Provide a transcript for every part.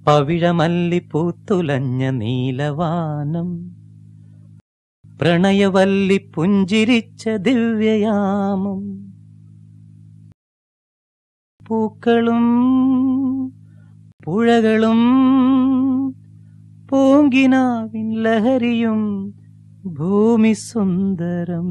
പവിഴമല്ലി പൂത്തുലഞ്ഞ നീലവാനം, പ്രണയവല്ലി പുഞ്ചിരിച്ച ദിവ്യയാമം. പൂക്കളും പുഴകളും പൂങ്കിനാവിൻ ലഹരിയും ഭൂമി സുന്ദരം.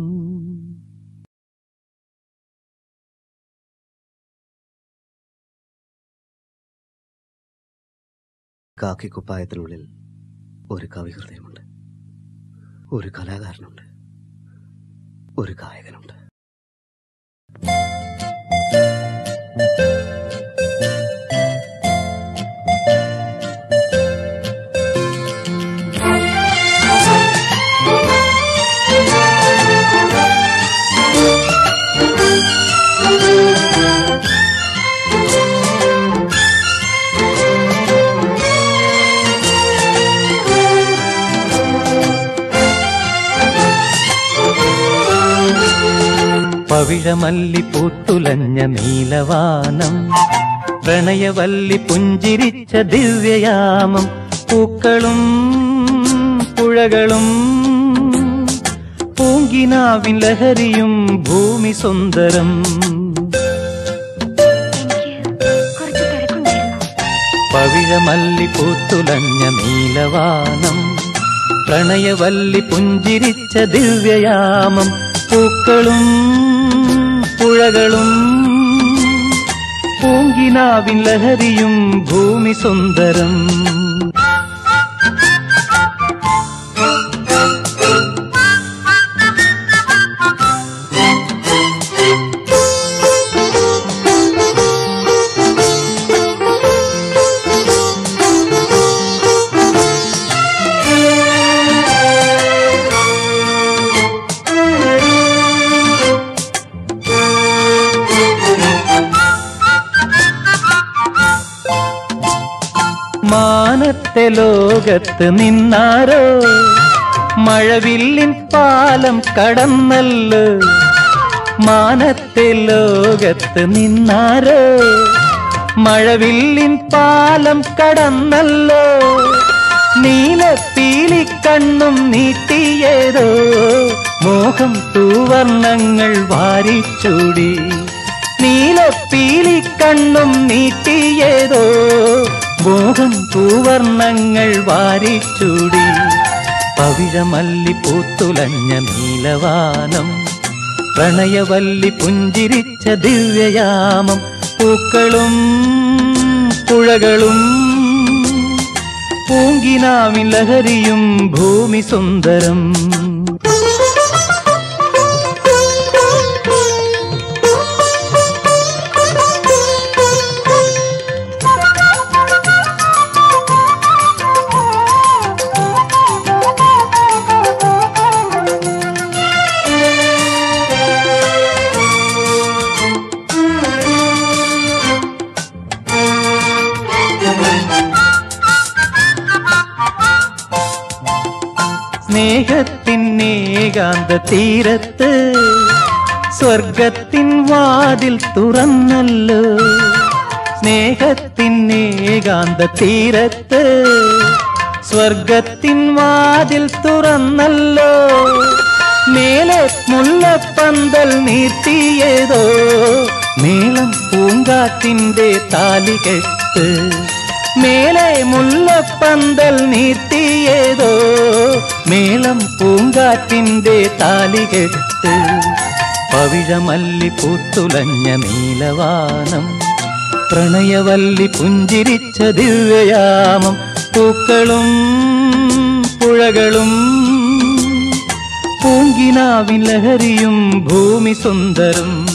കാക്കിക്കുപ്പായത്തിനുള്ളിൽ ഒരു കവിഹൃദയമുണ്ട്, ഒരു കലാകാരനുണ്ട്, ഒരു ഗായകനുണ്ട്. പവിഴമല്ലി പൂത്തുലഞ്ഞ നീലവാനം, പ്രണയവല്ലി പുഞ്ചിരിച്ച ദിവ്യയാമം. പൂക്കളും പുഴകളും പൂങ്കിനാവിൻ ലഹരിയും ഭൂമി സുന്ദരം. പവിഴമല്ലി പൂത്തുലഞ്ഞ നീലവാനം, പ്രണയവല്ലി പുഞ്ചിരിച്ച ദിവ്യയാമം. പൂക്കളും പുഴകളും പൂങ്കിനാവിൻ ലഹരിയും ഭൂമി സുന്ദരം. മാനത്തെ ലോകത്ത് നിന്നാരോ മഴവില്ലിൻ പാലം കടന്നല്ലോ. മാനത്തെ ലോകത്ത് നിന്നാരോ മഴവില്ലിൻ പാലം കടന്നല്ലോ. നീലപ്പീലിക്കണ്ണും നീട്ടിയേതോ മോഹം തൂവർണ്ണങ്ങൾ വാരിച്ചൂടി. നീലപ്പീലിക്കണ്ണും നീട്ടിയേതോ മോഹം പൂവർണ്ണങ്ങൾ വാരിച്ചൂടി. പവിഴമല്ലി പൂത്തുലഞ്ഞ നീലവാനം, പ്രണയവല്ലി പുഞ്ചിരിച്ച ദിവ്യയാമം. പൂക്കളും പുഴകളും പൂങ്കിനാവിൻ ലഹരിയും ഭൂമി സുന്ദരം. സ്നേഹത്തിൻ ഏകാന്ത തീരത്ത് സ്വർഗത്തിൻ വാതിൽ തുറന്നല്ലോ. സ്നേഹത്തിൻ ഏകാന്ത തീരത്ത് സ്വർഗത്തിൻ വാതിൽ തുറന്നല്ലോ. മേലെ മുല്ലപ്പന്തൽ നീട്ടിയേതോ മേളം പൂങ്കാറ്റിന്റെ താലികെട്ട്. മേലെ മുല്ലപ്പന്തൽ നീട്ടിയേതോ മേളം പൂങ്കാറ്റിന്റെ താലികെട്ട്. പവിഴമല്ലി പൂത്തുലഞ്ഞ നീലവാനം, പ്രണയവല്ലി പുഞ്ചിരിച്ച ദിവ്യയാമം. പൂക്കളും പുഴകളും പൂങ്കിനാവിൻ ലഹരിയും ഭൂമി സുന്ദരം.